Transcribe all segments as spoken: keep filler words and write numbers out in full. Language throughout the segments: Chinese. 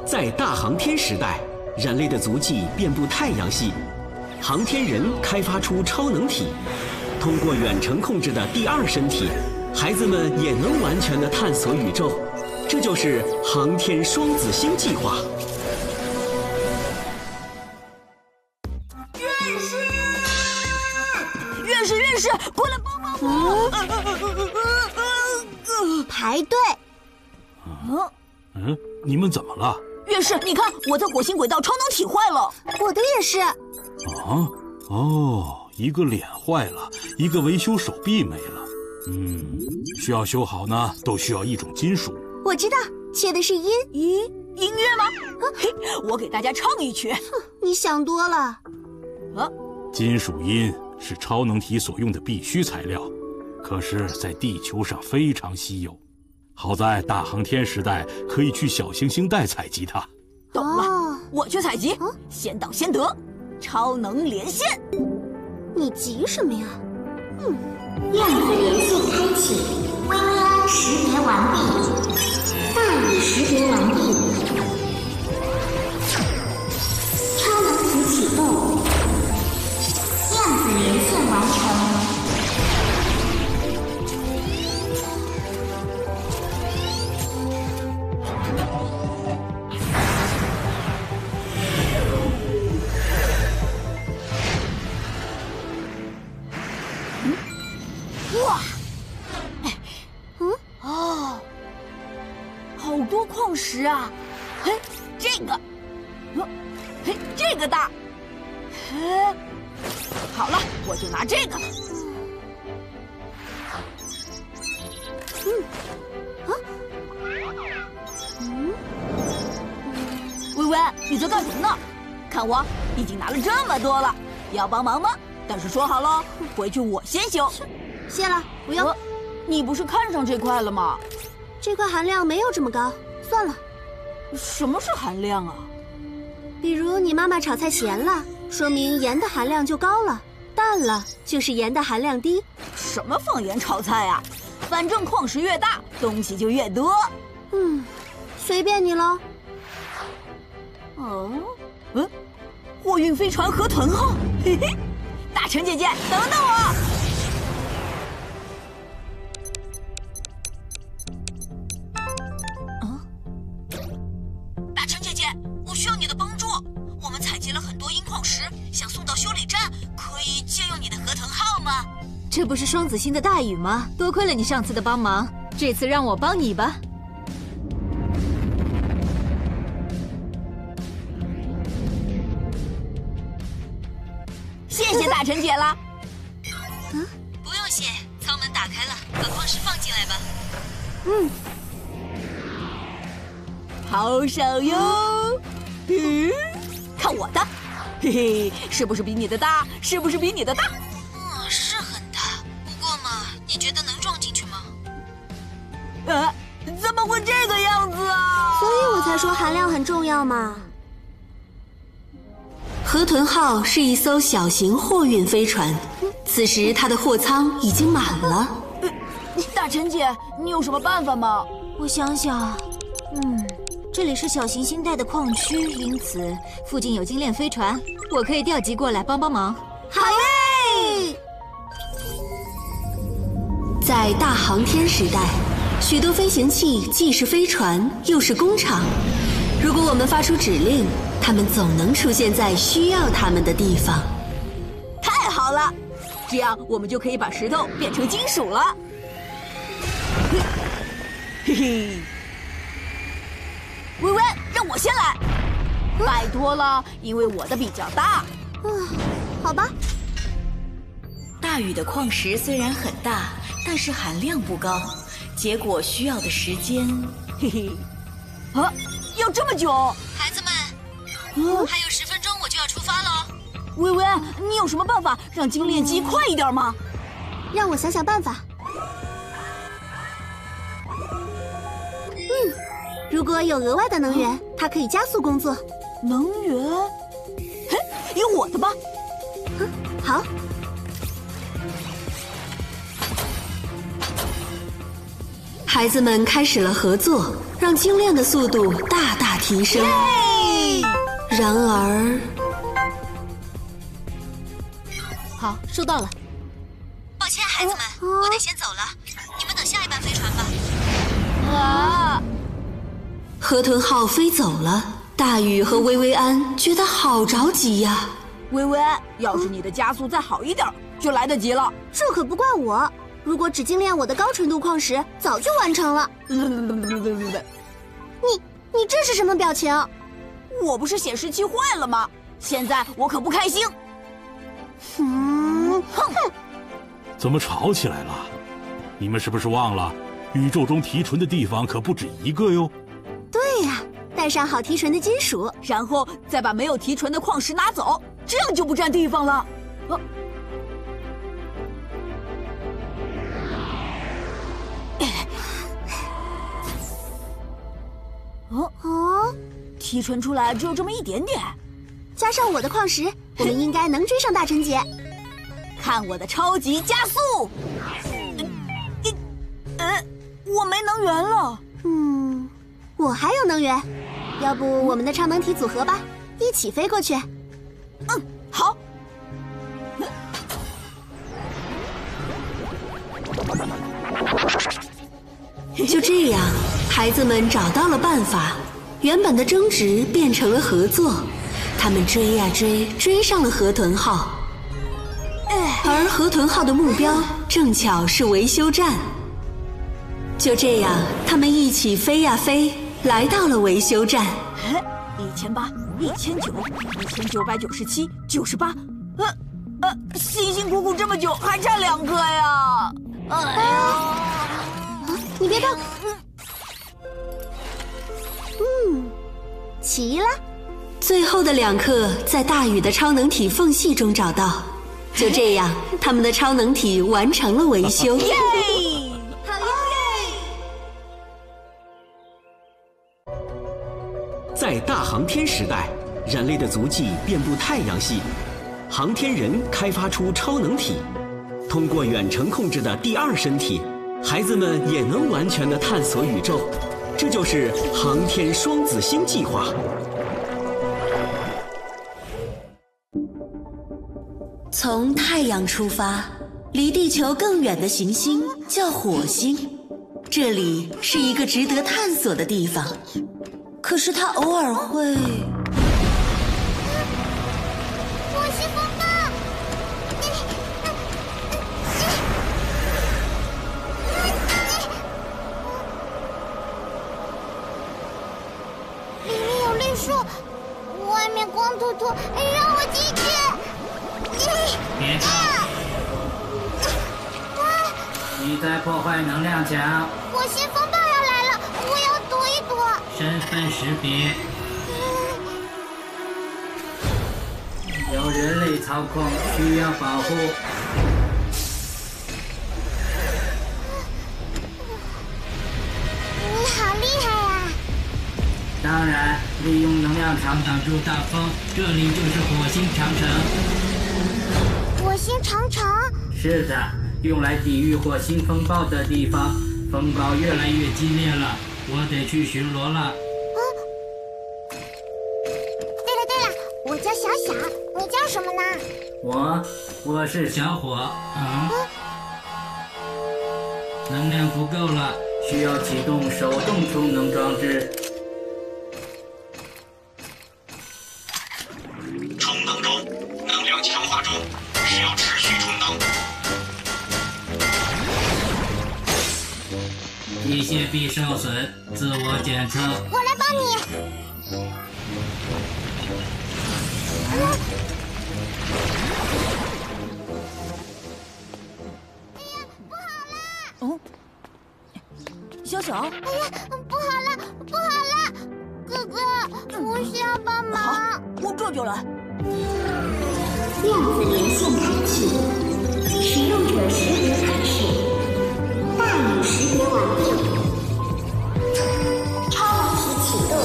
在大航天时代，人类的足迹遍布太阳系，航天人开发出超能体，通过远程控制的第二身体，孩子们也能完全的探索宇宙。这就是航天双子星计划。 院士，院士，院士，过来帮帮我！嗯、 排队。 嗯嗯，你们怎么了？ 院士，你看我的火星轨道超能体坏了。 我的也是。 啊，哦，一个脸坏了，一个维修手臂没了。嗯，需要修好呢，都需要一种金属。 我知道，缺的是音。 音音乐吗？嘿，我给大家唱一曲。 哼，你想多了。 啊， 金属音是超能体所用的必须材料，可是在地球上非常稀有。好在大航天时代可以去小行星带采集它。 懂了， 哦、 我去采集。 哦、 先到先得，超能连线。 你急什么呀？ 嗯，量子连线开启，薇薇安识别完毕，大宇识别完毕，超能体启动，量子连线完成。 哇，嗯，哦，好多矿石啊！嘿，这个，嗯，嘿，这个大，嘿，好了，我就拿这个了。 嗯，啊，嗯， 薇薇，你在干什么呢？看我已经拿了这么多了，要帮忙吗？但是说好了，回去我先修。 谢了，不用、 呃。你不是看上这块了吗？ 这块含量没有这么高，算了。 什么是含量啊？ 比如你妈妈炒菜咸了，说明盐的含量就高了；淡了，就是盐的含量低。 什么放盐炒菜啊？反正矿石越大，东西就越多。 嗯，随便你喽。 哦，嗯，货运飞船河豚号，嘿嘿，大陈姐姐，等等我。 需要你的帮助，我们采集了很多银矿石，想送到修理站，可以借用你的河豚号吗？ 这不是双子星的大宇吗？多亏了你上次的帮忙，这次让我帮你吧。 谢谢大陈姐了。 嗯，不用谢，舱门打开了，把矿石放进来吧。 嗯， 好手哟。嗯，看我的，嘿嘿，是不是比你的大？是不是比你的大？ 嗯，是很大。不过嘛，你觉得能撞进去吗？ 啊，怎么会这个样子啊？ 所以我才说含量很重要嘛。河豚号是一艘小型货运飞船，此时它的货舱已经满了。 呃、大陈姐，你有什么办法吗？ 我想想，嗯。这里是小行星带的矿区，因此附近有精炼飞船，我可以调集过来帮帮忙。 好耶！在大航天时代，许多飞行器既是飞船，又是工厂。如果我们发出指令，它们总能出现在需要它们的地方。 太好了，这样我们就可以把石头变成金属了。嘿嘿。薇薇，让我先来，拜托了，因为我的比较大。 嗯，好吧。 大宇的矿石虽然很大，但是含量不高，结果需要的时间， 嘿嘿，啊，要这么久？ 孩子们， 嗯， 还有十分钟我就要出发喽。 薇薇，你有什么办法让精炼机快一点吗？ 让我想想办法。嗯。如果有额外的能源，它可以加速工作。 能源？嘿，有我的吧？ 嗯，好。孩子们开始了合作，让精炼的速度大大提升。然而， 好，收到了。 抱歉，孩子们，我得先走了，你们等下一班飞船吧。 啊！ 河豚号飞走了，大禹和薇薇安觉得好着急呀。 薇薇安，要是你的加速再好一点，就来得及了。 这可不怪我，如果只精炼我的高纯度矿石，早就完成了。你你这是什么表情？ 我不是显示器坏了吗？现在我可不开心。 嗯，哼哼， 怎么吵起来了？你们是不是忘了，宇宙中提纯的地方可不止一个哟？ 对呀、啊，带上好提纯的金属， 然后再把没有提纯的矿石拿走，这样就不占地方了。啊哦哦，提纯出来只有这么一点点， 加上我的矿石，我们应该能追上大陈姐。 看我的超级加速！呃，呃我没能源了。 嗯，我还有能源，要不我们的超能体组合吧，一起飞过去。 嗯，好。 就这样，孩子们找到了办法，原本的争执变成了合作。他们追呀追，追上了河豚号。而河豚号的目标正巧是维修站。就这样，他们一起飞呀飞，来到了维修站。 一千八，一千九，一千九百九十七，九十八。呃呃，辛辛苦苦这么久，还差两颗呀！哎呀！ 啊，你别动。嗯，齐了。 最后的两颗在大禹的超能体缝隙中找到。就这样，他们的超能体完成了维修。 耶！ 好耶！ 在大航天时代，人类的足迹遍布太阳系，航天人开发出超能体，通过远程控制的第二身体，孩子们也能完全的探索宇宙。这就是航天双子星计划。 从太阳出发，离地球更远的行星叫火星，这里是一个值得探索的地方。可是它偶尔会…… 火星风暴！里面有绿树，外面光秃秃，让我进去！ 别动！你在破坏能量墙！ 火星风暴要来了，我要躲一躲。 身份识别。有人类操控，需要保护。 你好厉害啊！ 当然，利用能量场挡住大风，这里就是火星长城。 火星长城？ 是的，用来抵御火星风暴的地方。风暴越来越激烈了，我得去巡逻了。 啊！对了对了，我叫小小，你叫什么呢？ 我，我是小火。嗯。啊、能量不够了，需要启动手动充能装置。 充能中，能量强化中，需要持续充能。 机械臂受损，自我检测。 我来帮你。啊、哎呀，不好啦！ 哦，小小。 哎呀，不好了，不好了！哥哥，我需要帮忙。 好，我这就来。 量子连线开启，使用者识别开始，大禹识别完毕，超能体启动，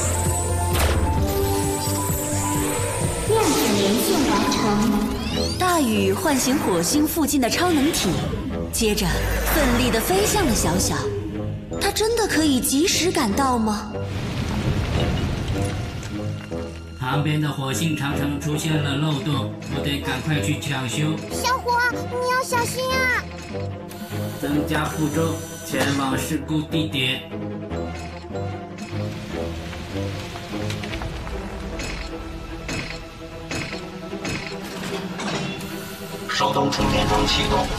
量子连线完成。 大禹唤醒火星附近的超能体，接着奋力地飞向了小小。他真的可以及时赶到吗？ 旁边的火星长城出现了漏洞，我得赶快去抢修。 小伙，你要小心啊！ 增加负重，前往事故地点。 手动充电桩启动。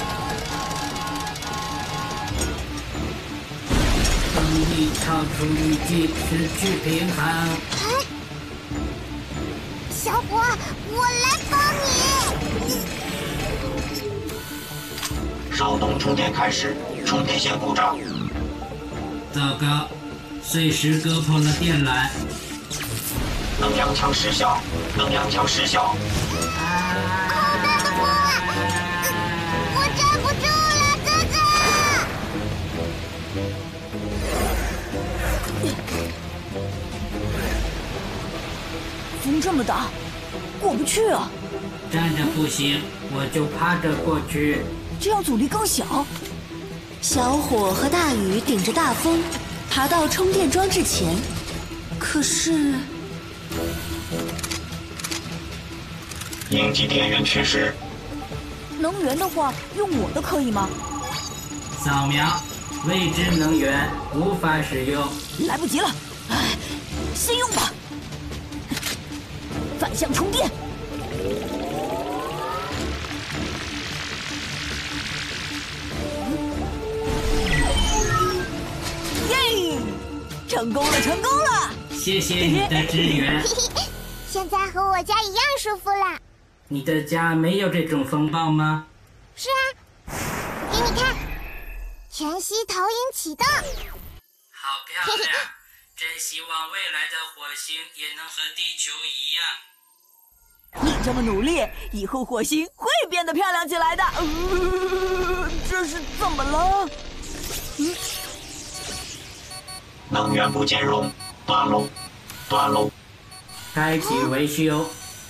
动力超出预计，失去平衡。 哎，小伙，我来帮你。 手动充电开始，充电线故障。 糟糕，碎石割破了电缆。 能量枪失效，能量枪失效。 好大的破坏！我站不住了，哥哥！ 风这么大，过不去啊！ 站着不行，我就趴着过去。 这样阻力更小。 小火和大雨顶着大风，爬到充电装置前。可是， 应急电源缺失。 能源的话，用我的可以吗？ 扫描，未知能源无法使用。 来不及了，哎，先用吧。反向充电。耶！成功了，成功了！ 谢谢你的支援。 现在和我家一样舒服了。 你的家没有这种风暴吗？ 是啊，给你看，全息投影启动。 好漂亮！真希望未来的火星也能和地球一样。 你这么努力，以后火星会变得漂亮起来的。呃，这是怎么了？嗯， 能源不兼容，断喽，断喽。 开启维修。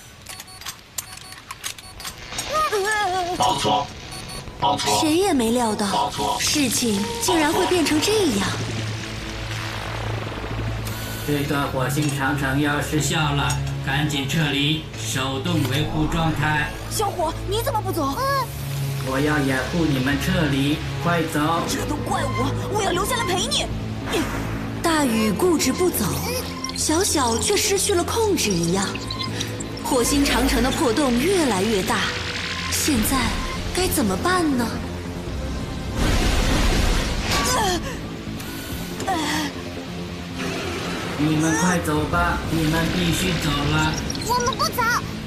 报错，报错。 谁也没料到报错， 事情竟然会变成这样。 这个火星长城要失效了，赶紧撤离，手动维护状态。 小伙，你怎么不走？ 嗯， 我要掩护你们撤离，快走！ 这都怪我，我要留下来陪你。 大雨固执不走，小小却失去了控制一样。火星长城的破洞越来越大，现在该怎么办呢？ 你们快走吧，你们必须走了。 我们不走。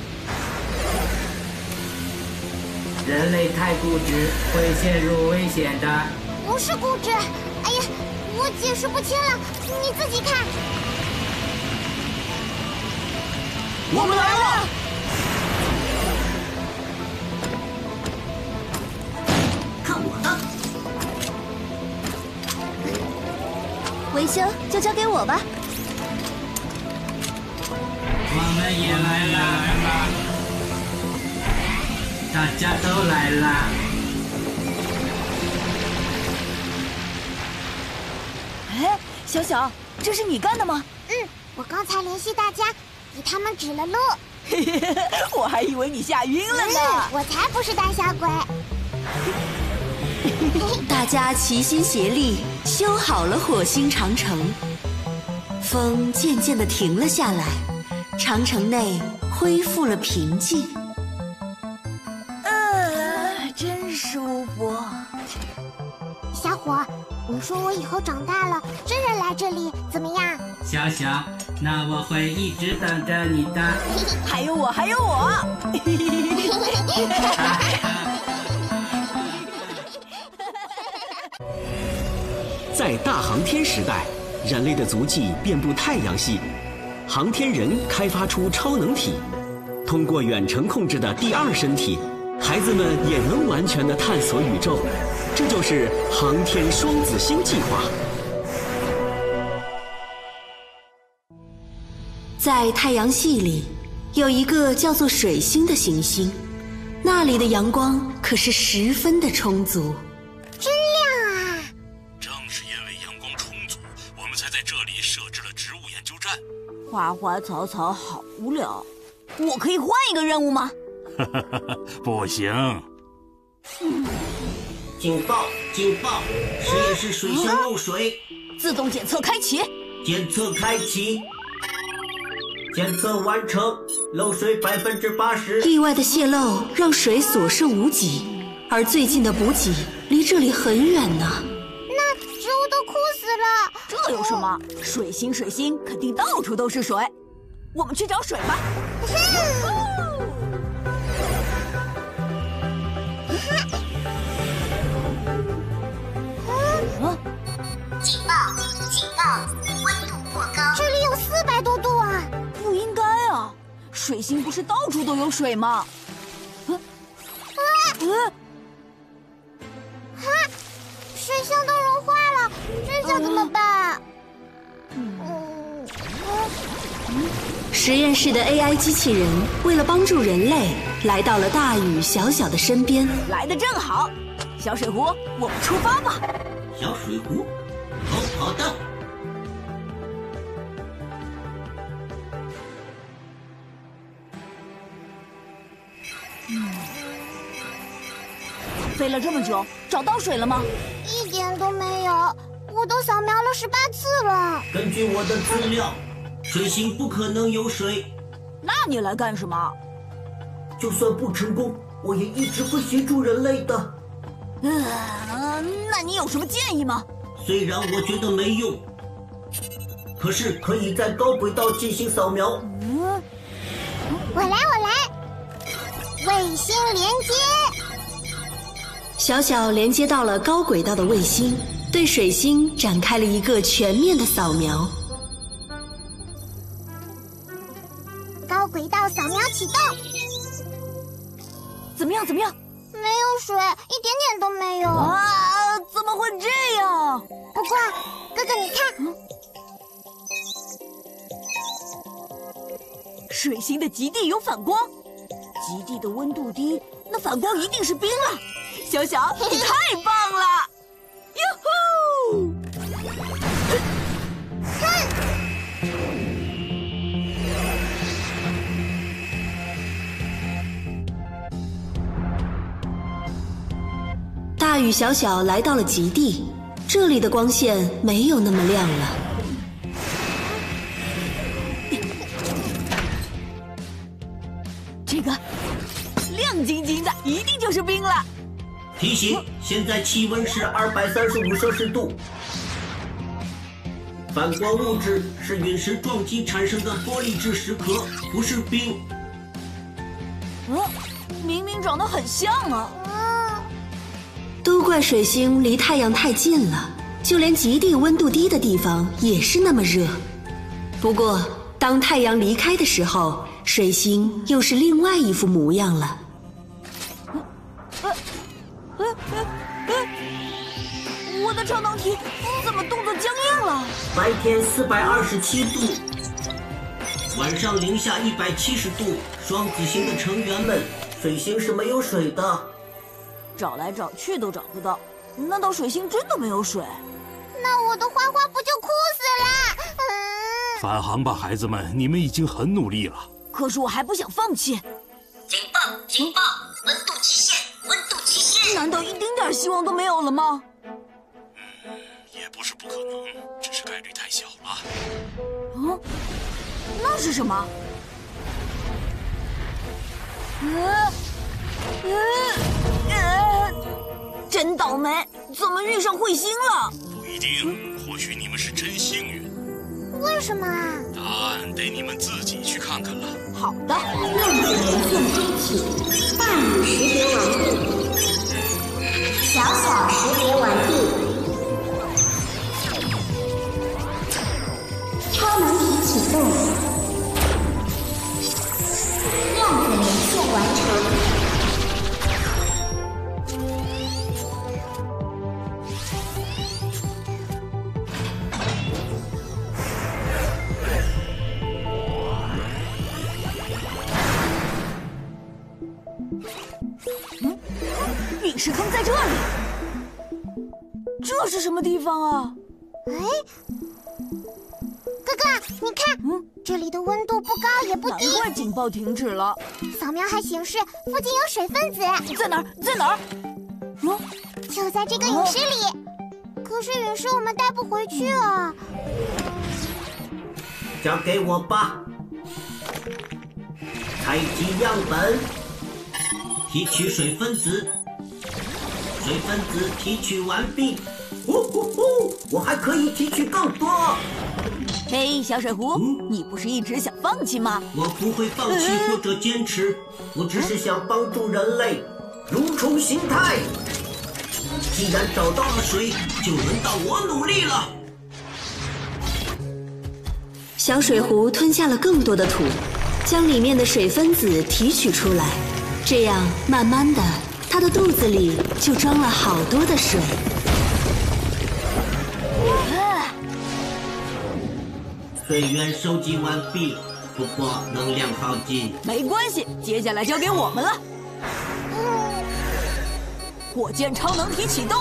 人类太固执，会陷入危险的。 不是固执，哎呀，我解释不清了，你自己看。 我们来了！ 看我的！ 维修就交给我吧。 我们也来了，大家都来了。 哎，小小，这是你干的吗？ 嗯，我刚才联系大家，给他们指了路。 嘿嘿嘿，我还以为你吓晕了呢。 嗯，我才不是胆小鬼。 大家齐心协力修好了火星长城，风渐渐地停了下来，长城内恢复了平静。 嗯，真舒服。 小伙，你说我以后长大了，真人来这里怎么样？ 小小，那我会一直等着你的。 还有我，还有我。 在大航天时代，人类的足迹遍布太阳系，航天人开发出超能体，通过远程控制的第二身体，孩子们也能完全的探索宇宙。这就是航天双子星计划。 在太阳系里，有一个叫做水星的行星，那里的阳光可是十分的充足。 真亮啊！ 正是因为阳光充足，我们才在这里设置了植物物研究站。 花花草草好无聊，我可以换一个任务吗？ 不行。 嗯、 警报！警报！实验室水箱漏水， 自动检测开启。 检测开启。检测完成，漏水百分之八十。 意外的泄漏让水所剩无几，而最近的补给离这里很远呢。 那植物都枯死了。 这有什么？水星水星肯定到处都是水，我们去找水吧。 啊！警报！警报！温度过高，这里有四百多度啊！ 不应该啊，水星不是到处都有水吗？啊！ 啊！啊！水箱都融化了，这下怎么办？ 嗯。嗯。实验室的 A I 机器人为了帮助人类，来到了大雨小小的身边。 来得正好，小水壶，我们出发吧。 小水壶，好好的。 嗯，飞了这么久，找到水了吗？ 一点都没有，我都扫描了十八次了。 根据我的资料，水星不可能有水。 那你来干什么？ 就算不成功，我也一直会协助人类的。 嗯、呃，那你有什么建议吗？ 虽然我觉得没用，可是可以在高轨道进行扫描。 嗯，我来，我来。卫星连接。 小小连接到了高轨道的卫星，对水星展开了一个全面的扫描。 高轨道扫描启动。 怎么样？怎么样？ 没有水，一点点都没有啊！怎么会这样？ 不过，哥哥你看， 嗯、水星的极地有反光，极地的温度低，那反光一定是冰了。小小，你太棒了！哟呼！ 看。 大雨小小来到了极地，这里的光线没有那么亮了。 这个亮晶晶的，一定就是冰了。 提醒：现在气温是二百三十五摄氏度。反光物质是陨石撞击产生的玻璃质石壳，不是冰。 嗯，明明长得很像啊。 都怪水星离太阳太近了，就连极地温度低的地方也是那么热。不过，当太阳离开的时候，水星又是另外一副模样了。 呃呃呃呃、我的超能体怎么动作僵硬了？ 白天四百二十七度，晚上零下一百七十度。双子星的成员们，水星是没有水的。 找来找去都找不到，难道水星真的没有水？ 那我的花花不就枯死了？ 嗯、返航吧，孩子们，你们已经很努力了。 可是我还不想放弃。 警报！警报！温度极限！温度极限！ 难道一丁点希望都没有了吗？ 嗯，也不是不可能，只是概率太小了。 嗯，那是什么？呃。呃呃，真倒霉！怎么遇上彗星了？ 不一定，或许你们是真幸运。 为什么啊？ 答案得你们自己去看看了。 好的。 量子连线开启，大雨识别完毕，小小识别完毕，超能体启动，量子连线完成。 嗯，陨石坑在这里。这是什么地方啊？ 哎，哥哥哥，你看，嗯，这里的温度不高也不低。 难怪警报停止了。 扫描还显示附近有水分子。 在哪儿？在哪儿？ 嗯，就在这个陨石里。哦、可是陨石我们带不回去啊。 交给我吧。采集样本，提取水分子。水分子提取完毕。呼呼呼！我还可以提取更多。 嘿，小水壶，嗯、你不是一直想放弃吗？ 我不会放弃或者坚持，我只是想帮助人类。蠕虫形态，既然找到了水，就轮到我努力了。 小水壶吞下了更多的土，将里面的水分子提取出来，这样慢慢的，它的肚子里就装了好多的水。 水源收集完毕，不过能量耗尽。 没关系，接下来交给我们了。火箭超能体启动，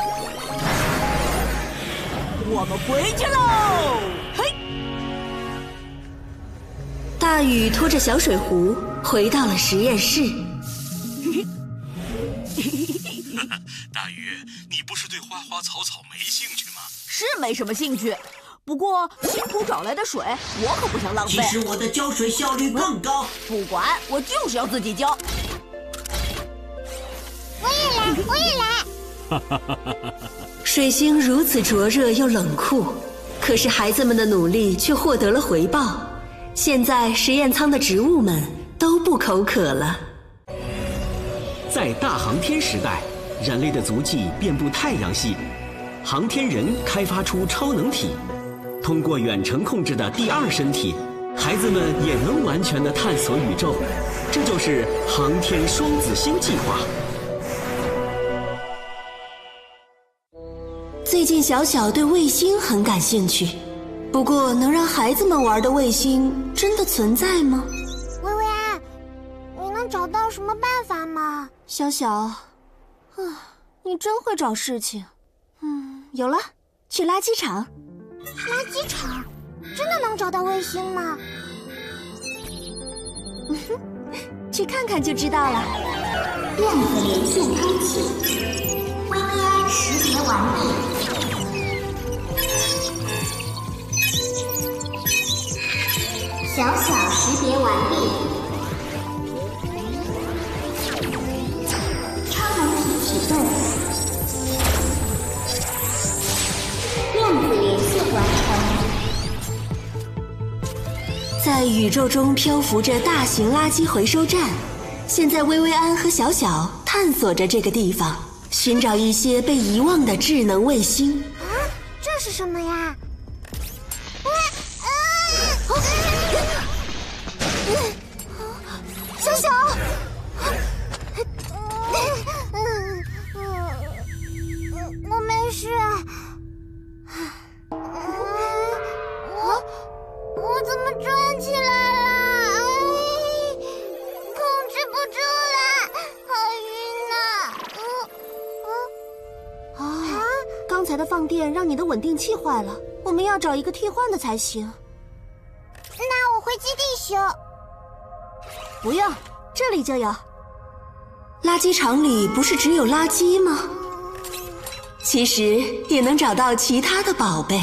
我们回去喽！嘿， 大禹拖着小水壶回到了实验室。 大禹，你不是对花花草草没兴趣吗？ 是没什么兴趣。不过辛苦找来的水，我可不想浪费。 其实我的浇水效率更高。 不管，我就是要自己浇。 我也来，我也来。 水星如此灼热又冷酷，可是孩子们的努力却获得了回报。现在实验舱的植物们都不口渴了。 在大航天时代，人类的足迹遍布太阳系，航天人开发出超能体。通过远程控制的第二身体，孩子们也能完全的探索宇宙，这就是航天双子星计划。 最近小小对卫星很感兴趣，不过能让孩子们玩的卫星真的存在吗？ 薇薇安，你能找到什么办法吗？ 小小，啊，你真会找事情。嗯，有了，去垃圾场。 垃圾场真的能找到卫星吗？ 去看看就知道了。 量子连线开启，薇薇安识别完毕。小小识别完毕。超能体启动。量子连线完成。 在宇宙中漂浮着大型垃圾回收站，现在薇薇安和小小探索着这个地方，寻找一些被遗忘的智能卫星。 啊，这是什么呀？小小，我没事。我我怎么转起来了？哎，控制不住了，好晕呐！ 嗯嗯啊，刚才的放电让你的稳定器坏了，我们要找一个替换的才行。 那我回基地修。 不用，这里就有。垃圾场里不是只有垃圾吗？其实也能找到其他的宝贝。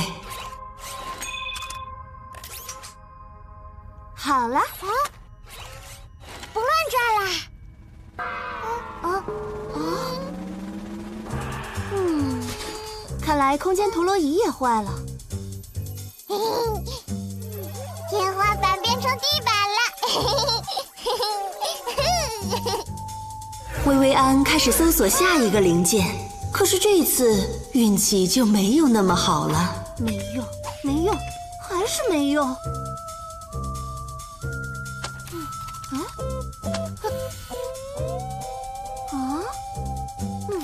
好了， 啊，不乱转啦。 啊啊啊！嗯，看来空间陀螺仪也坏了。 嘿嘿，天花板变成地板了。 薇薇安开始搜索下一个零件，可是这次运气就没有那么好了。没用，没用，还是没用。嗯、啊？啊？嗯。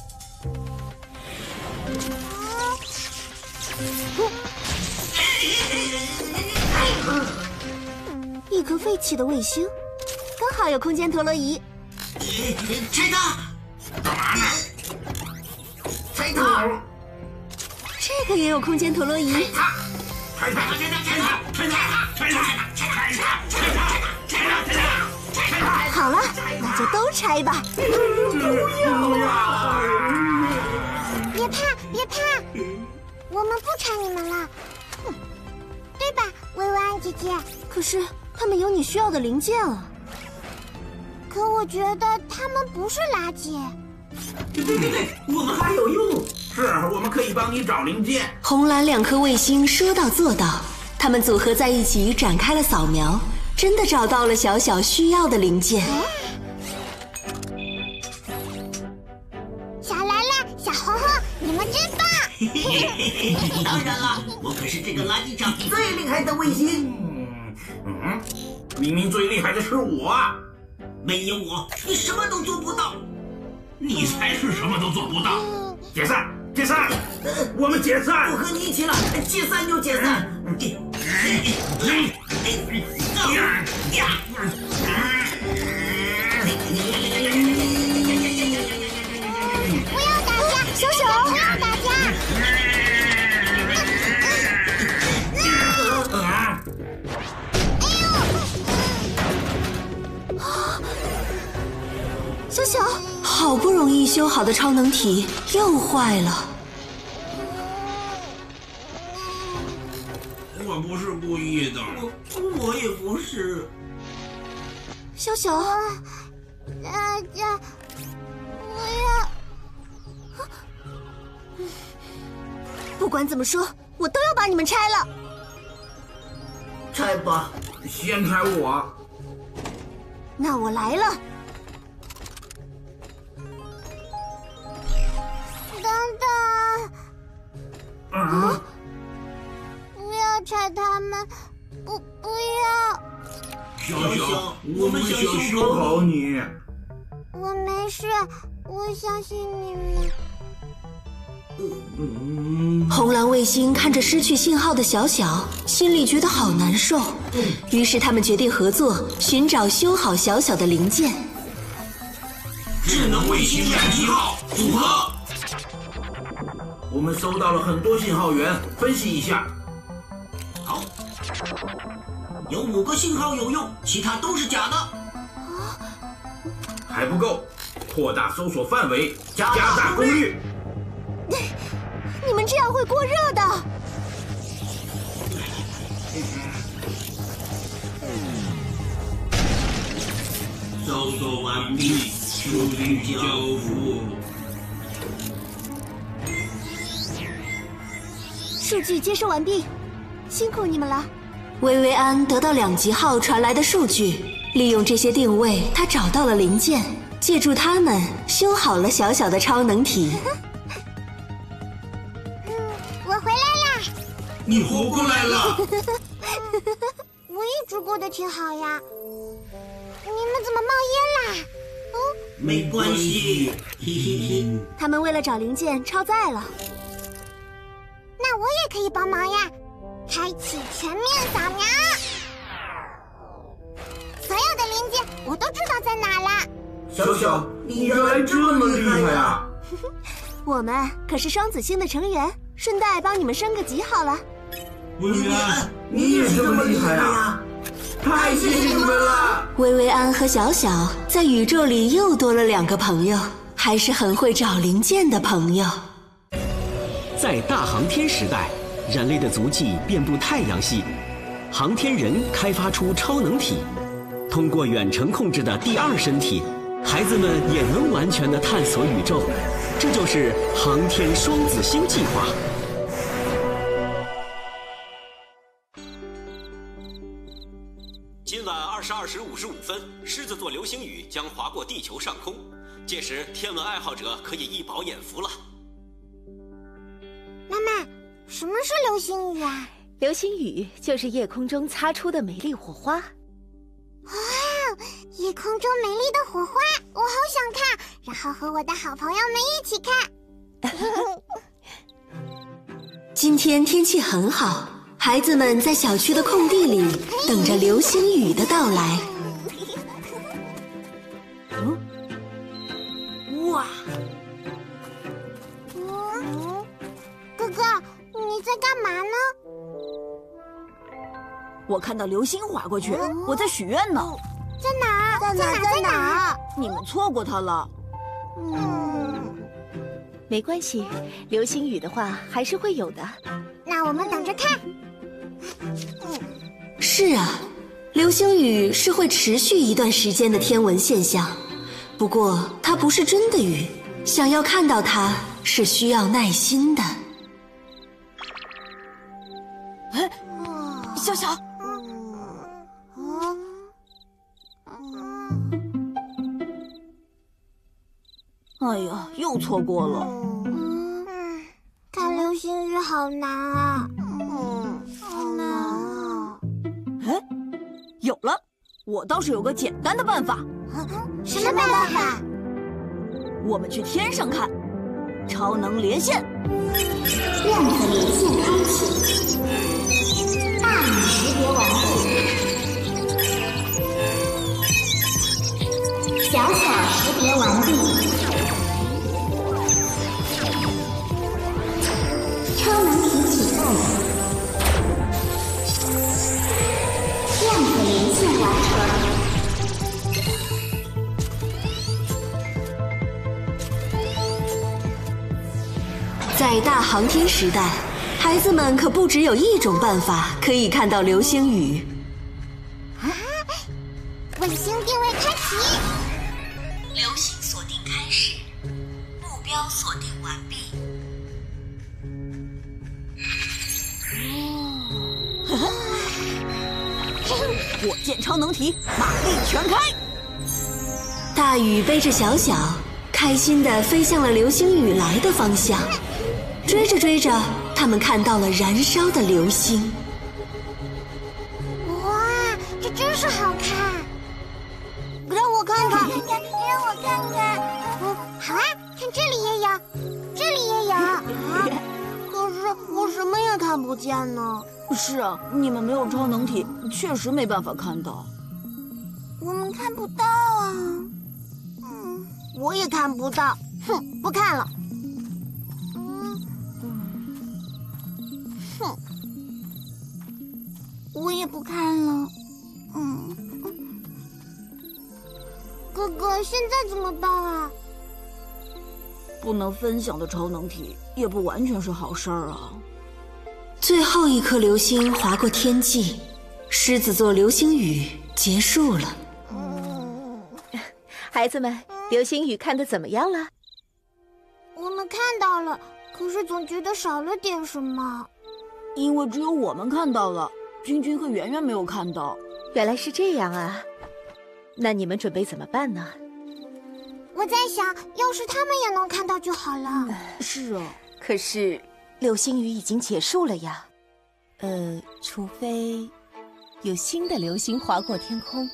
一颗废弃的卫星，刚好有空间陀螺仪。 吹它！干嘛呢？吹它！ 这个也有空间陀螺仪。 拆它！拆它！拆它！拆它！拆它！拆它！拆它！拆它！拆它！ 好了，那就都拆吧。 不要呀！ 别怕，别怕，我们不拆你们了，对吧，薇薇安姐姐？ 可是他们有你需要的零件啊。 可我觉得他们不是垃圾。 对对对，我们还有用。 是，我们可以帮你找零件。 红蓝两颗卫星说到做到，他们组合在一起展开了扫描，真的找到了小小需要的零件。 小兰兰、小红红，你们真棒！ 当然了，我可是这个垃圾场最厉害的卫星。 嗯嗯，明明最厉害的是我啊！ 没有我，你什么都做不到。 你才是什么都做不到。解散，解散，我们解散。 不和你一起了，解散就解散。 不要打架，小小，不要打架。 小小， 好不容易修好的超能体又坏了。 我不是故意的， 我我也不是。 小小， 大家不要。 不管怎么说，我都要把你们拆了。 拆吧， 先拆我。 那我来了。 等等， 啊！ 不要拆他们，不不要。 小小，我们想修好你。 我没事，我相信你们。 嗯、红蓝卫星看着失去信号的小小，心里觉得好难受。于是他们决定合作，寻找修好小小的零件。 智能卫星两级号组合。我们收到了很多信号源，分析一下。 好，有五个信号有用，其他都是假的。 还不够，扩大搜索范围，加大功率。 你们这样会过热的。 搜索完毕，数据交付。 数据接收完毕，辛苦你们了。 薇薇安得到两级号传来的数据，利用这些定位，他找到了零件，借助它们修好了小小的超能体。 嗯，我回来啦！ 你活过来了！ 我一直过得挺好呀。你们怎么冒烟啦？ 哦，没关系。嘿嘿嘿。 他们为了找零件超载了。 那我也可以帮忙呀！开启全面扫描，所有的零件我都知道在哪了。 小小，你原来这么厉害呀！ 我们可是双子星的成员，顺带帮你们升个级好了。 薇薇安，你也这么厉害呀！太谢谢你们了！ 薇薇安和小小在宇宙里又多了两个朋友，还是很会找零件的朋友。 在大航天时代，人类的足迹遍布太阳系，航天人开发出超能体，通过远程控制的第二身体，孩子们也能完全的探索宇宙。这就是航天双子星计划。 今晚二十二时五十五分，狮子座流星雨将划过地球上空，届时天文爱好者可以一饱眼福了。 妈妈，什么是流星雨啊？ 流星雨就是夜空中擦出的美丽火花。 哇，夜空中美丽的火花，我好想看，然后和我的好朋友们一起看。 今天天气很好，孩子们在小区的空地里等着流星雨的到来。 嗯，哇！ 嗯，哥哥，你在干嘛呢？ 我看到流星划过去，我在许愿呢。 在哪？ 在哪？在哪？ 你们错过它了。 嗯，没关系，流星雨的话还是会有的。 那我们等着看。 是啊，流星雨是会持续一段时间的天文现象，不过它不是真的雨，想要看到它是需要耐心的。 哎，小小，哎呀，又错过了。 嗯，看流星雨好难啊。嗯，好难啊。 哎，有了，我倒是有个简单的办法。 什么办法？ 我们去天上看，超能连线。 量子连线开启，大雨识别完毕，小小识别完毕，超能体启动，量子连线完成。 在大航天时代，孩子们可不只有一种办法可以看到流星雨。 啊！卫星定位开启， 流星锁定开始，目标锁定完毕。 火箭超能体，马力全开！ 大雨背着小小，开心地飞向了流星雨来的方向。追着追着，他们看到了燃烧的流星。 哇，这真是好看！让我看看，让我看看。嗯，好啊，看这里也有，这里也有。啊，可是我什么也看不见呢。 是啊，你们没有超能体，确实没办法看到。 我们看不到啊。嗯，我也看不到。哼，不看了。哼，我也不看了。嗯，哥哥，现在怎么办啊？ 不能分享的超能体，也不完全是好事儿啊。 最后一颗流星划过天际，狮子座流星雨结束了。 嗯，孩子们，流星雨看得怎么样了？ 我们看到了，可是总觉得少了点什么。 因为只有我们看到了，君君和圆圆没有看到。 原来是这样啊，那你们准备怎么办呢？ 我在想，要是他们也能看到就好了。 是啊， 可是流星雨已经结束了呀。呃，除非有新的流星划过天空。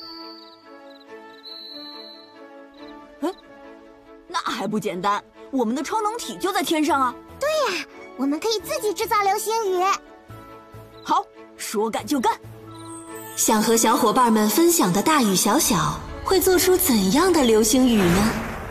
嗯，那还不简单，我们的超能体就在天上啊。 对呀，我们可以自己制造流星雨。 好，说干就干。 想和小伙伴们分享的大雨小小会做出怎样的流星雨呢？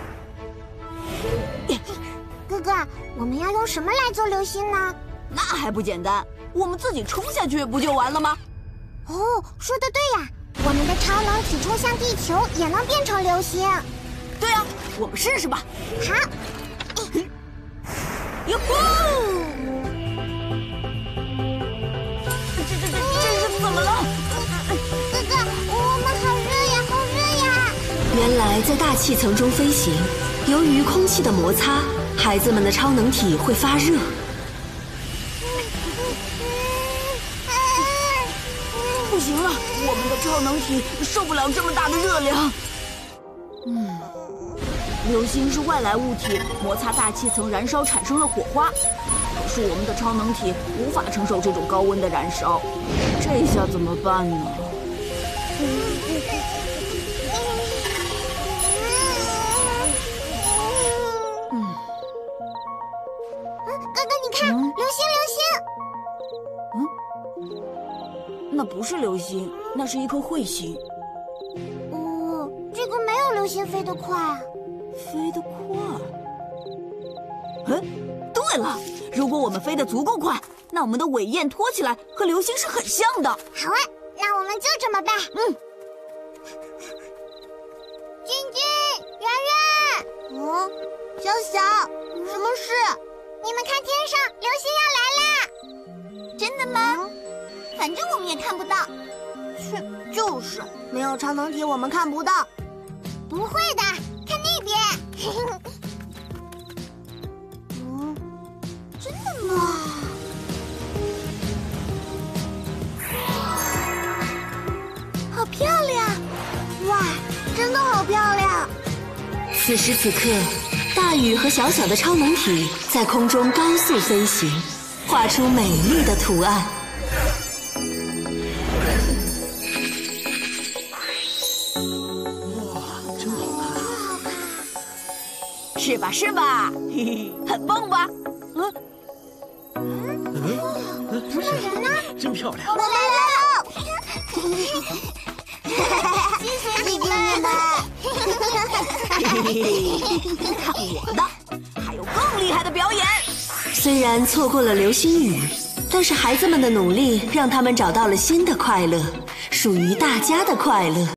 哥哥，我们要用什么来做流星呢？ 那还不简单，我们自己冲下去不就完了吗？ 哦，说得对呀，我们的超能体冲向地球也能变成流星。 对呀，我们试试吧。 好。 哟呼！这这这这是怎么了？ 哥哥，我们好热呀，好热呀！ 原来在大气层中飞行，由于空气的摩擦，孩子们的超能体会发热。 不行了，我们的超能体受不了这么大的热量。嗯。流星是外来物体，摩擦大气层燃烧产生了火花。可是我们的超能体无法承受这种高温的燃烧，这下怎么办呢？ 嗯，哥哥，你看，嗯、流星， 流星。嗯，那不是流星，那是一颗彗星。 哦，这个没有流星飞得快啊。 飞得快？嗯，对了，如果我们飞得足够快，那我们的尾焰拖起来和流星是很像的。 好啊， 们就这么办。嗯。君君、圆圆， 嗯，小小，什么事？ 你们看天上，流星要来啦！ 真的吗？嗯、反正我们也看不到。 去，就是没有超能体，我们看不到。 不会的，看那边。 嗯， 真的吗？好漂亮！ 哇，真的好漂亮！ 此时此刻，大雨和小小的超能体在空中高速飞行，画出美丽的图案。 哇，真好看！ 是吧？是吧？嘿嘿，很棒吧？嗯。 嗯， 什么人呢？ 真漂亮！ 我来了！谢谢你们！ 看我的，还有更厉害的表演！ 虽然错过了流星雨，但是孩子们的努力让他们找到了新的快乐，属于大家的快乐。